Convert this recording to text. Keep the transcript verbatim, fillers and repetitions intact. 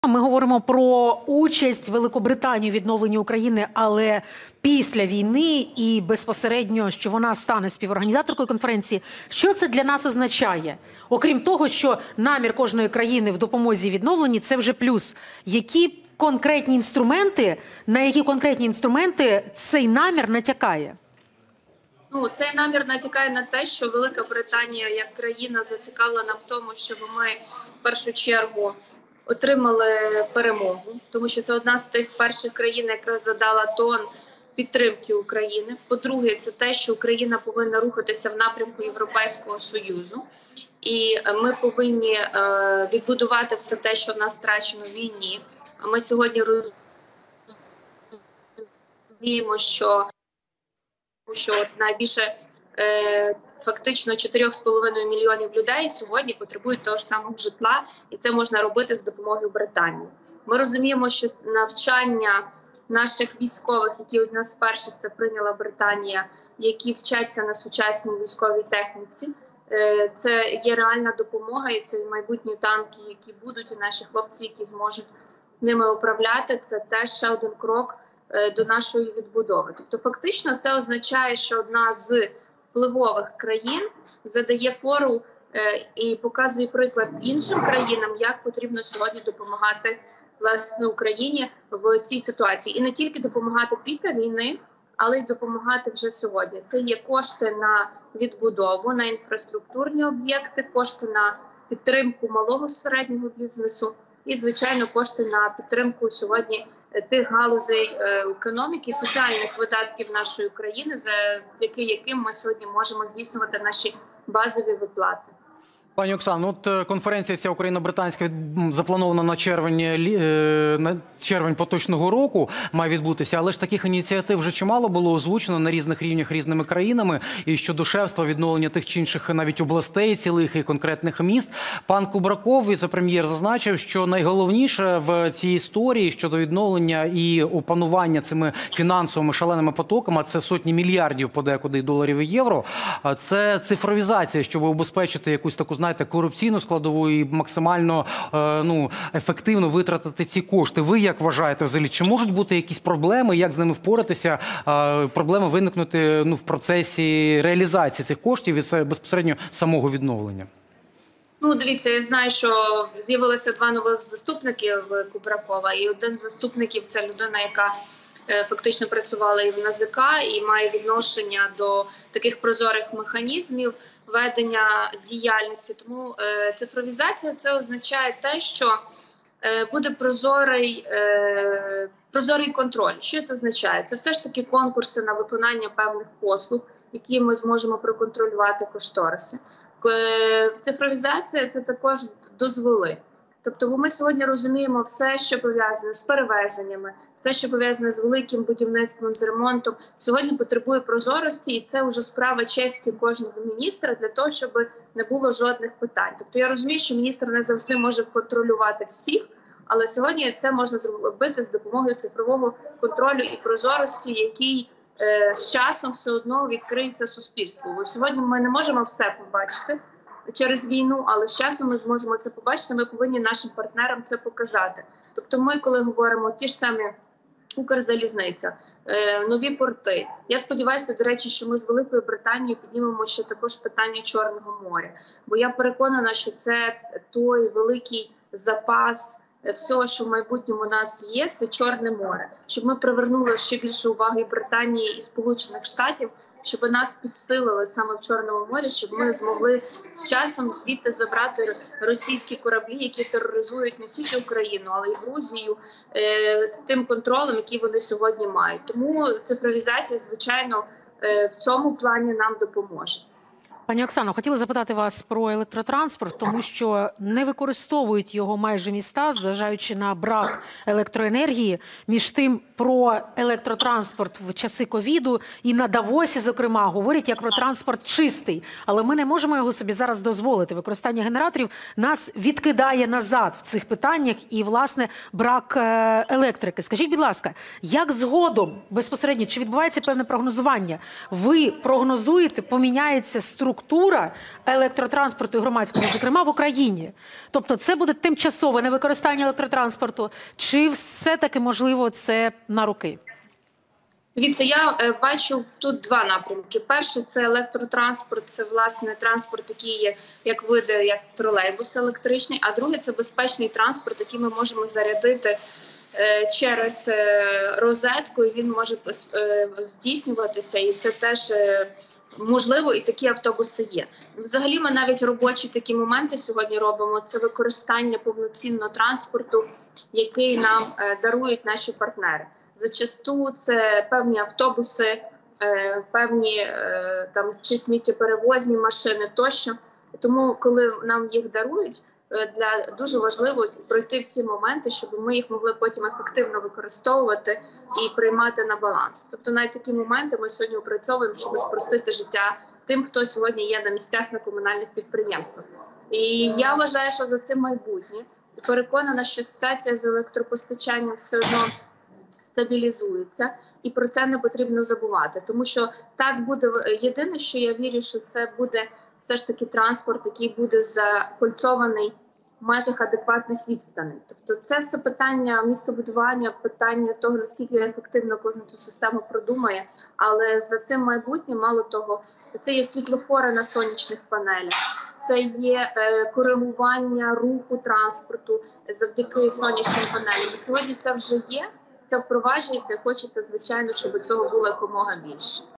Ми говоримо про участь Великобританії у відновленні України, але після війни і безпосередньо, що вона стане співорганізаторкою конференції. Що це для нас означає? Окрім того, що намір кожної країни в допомозі відновленні – це вже плюс. Які конкретні інструменти, на які конкретні інструменти цей намір натякає? Ну, цей намір натякає на те, що Велика Британія як країна зацікавлена в тому, щоб ми в першу чергу отримали перемогу, тому що це одна з тих перших країн, яка задала тон підтримки України. По-друге, це те, що Україна повинна рухатися в напрямку Європейського Союзу. І ми повинні е, відбудувати все те, що в нас втрачено в війні. А ми сьогодні розуміємо, що, що найбільше е, фактично чотири з половиною мільйонів людей сьогодні потребують того ж самого житла, і це можна робити з допомогою Британії. Ми розуміємо, що навчання наших військових, які одна з перших це прийняла Британія, які вчаться на сучасній військовій техніці, це є реальна допомога, і це майбутні танки, які будуть, і наші хлопці, які зможуть ними управляти, це теж ще один крок до нашої відбудови. Тобто фактично це означає, що одна з впливових країн задає фору і показує приклад іншим країнам, як потрібно сьогодні допомагати власне Україні в цій ситуації. І не тільки допомагати після війни, але й допомагати вже сьогодні. Це є кошти на відбудову, на інфраструктурні об'єкти, кошти на підтримку малого середнього бізнесу і, звичайно, кошти на підтримку сьогодні тих галузей економіки, соціальних видатків нашої країни, завдяки яким ми сьогодні можемо здійснювати наші базові виплати. Пані Оксано, от конференція ця україно-британська запланована на червень, на червень поточного року, має відбутися, але ж таких ініціатив вже чимало було озвучено на різних рівнях різними країнами, і щодо шефства, відновлення тих чи інших навіть областей цілих і конкретних міст. Пан Кубраков, віце-прем'єр, зазначив, що найголовніше в цій історії щодо відновлення і опанування цими фінансовими шаленими потоками, це сотні мільярдів подекуди доларів і євро, це цифровізація, щоб убезпечити якусь таку, знаєте, корупційну складову і максимально е, ну, ефективно витратити ці кошти. Ви як вважаєте взагалі, чи можуть бути якісь проблеми, як з ними впоратися, е, проблеми виникнути ну, в процесі реалізації цих коштів і безпосередньо самого відновлення? Ну, дивіться, я знаю, що з'явилося два нових заступників Кубракова, і один з заступників – це людина, яка фактично працювала і в НАЗК, і має відношення до таких прозорих механізмів ведення діяльності. Тому е, цифровізація – це означає те, що е, буде прозорий, е, прозорий контроль. Що це означає? Це все ж таки конкурси на виконання певних послуг, які ми зможемо проконтролювати кошториси. Е, цифровізація – це також дозволи. Тобто ми сьогодні розуміємо все, що пов'язане з перевезеннями, все, що пов'язане з великим будівництвом, з ремонтом, сьогодні потребує прозорості, і це вже справа честі кожного міністра для того, щоб не було жодних питань. Тобто я розумію, що міністр не завжди може контролювати всіх, але сьогодні це можна зробити з допомогою цифрового контролю і прозорості, який е, з часом все одно відкриється суспільству. Бо сьогодні ми не можемо все побачити через війну, але з часом ми зможемо це побачити, ми повинні нашим партнерам це показати. Тобто ми, коли говоримо ті ж самі Укрзалізниця, нові порти, я сподіваюся, до речі, що ми з Великою Британією піднімемо ще також питання Чорного моря, бо я переконана, що це той великий запас всього, що в майбутньому у нас є, це Чорне море. Щоб ми привернули ще більше уваги Британії і Сполучених Штатів, щоб нас підсилили саме в Чорному морі, щоб ми змогли з часом звідти забрати російські кораблі, які тероризують не тільки Україну, але й Грузію, е, з тим контролем, який вони сьогодні мають. Тому цифровізація, звичайно, е, в цьому плані нам допоможе. Пані Оксано, хотіла запитати вас про електротранспорт, тому що не використовують його майже міста, зважаючи на брак електроенергії. Між тим, про електротранспорт в часи ковіду і на Давосі, зокрема, говорять як про транспорт чистий. Але ми не можемо його собі зараз дозволити. Використання генераторів нас відкидає назад в цих питаннях і, власне, брак електрики. Скажіть, будь ласка, як згодом, безпосередньо, чи відбувається певне прогнозування? Ви прогнозуєте, поміняється структура інфраструктура електротранспорту і громадського, зокрема в Україні. Тобто це буде тимчасове невикористання електротранспорту, чи все-таки можливо це на роки? Дивіться, я е, бачу тут два напрямки. Перший – це електротранспорт, це, власне, транспорт, який є, як види, як тролейбус електричний, а другий – це безпечний транспорт, який ми можемо зарядити е, через е, розетку, і він може е, здійснюватися, і це теж е, можливо, і такі автобуси є. Взагалі, ми навіть робочі такі моменти сьогодні робимо, це використання повноцінного транспорту, який нам е, дарують наші партнери. Зачасту це певні автобуси, певні там чи сміттєперевозні машини тощо. Тому, коли нам їх дарують, для дуже важливо пройти всі моменти, щоб ми їх могли потім ефективно використовувати і приймати на баланс. Тобто навіть такі моменти ми сьогодні опрацьовуємо, щоб спростити життя тим, хто сьогодні є на місцях на комунальних підприємствах. І я вважаю, що за цим майбутнє. І переконана, що ситуація з електропостачанням все одно стабілізується, і про це не потрібно забувати. Тому що так буде, єдине, що я вірю, що це буде все ж таки транспорт, який буде закольцований в межах адекватних відстаней. Тобто це все питання містобудування, питання того, наскільки ефективно кожен цю систему продумає, але за цим майбутнє, мало того, це є світлофори на сонячних панелях, це є е, коригування руху транспорту завдяки сонячним панелям. Сьогодні це вже є, це впроваджується, хочеться, звичайно, щоб цього було якомога більше.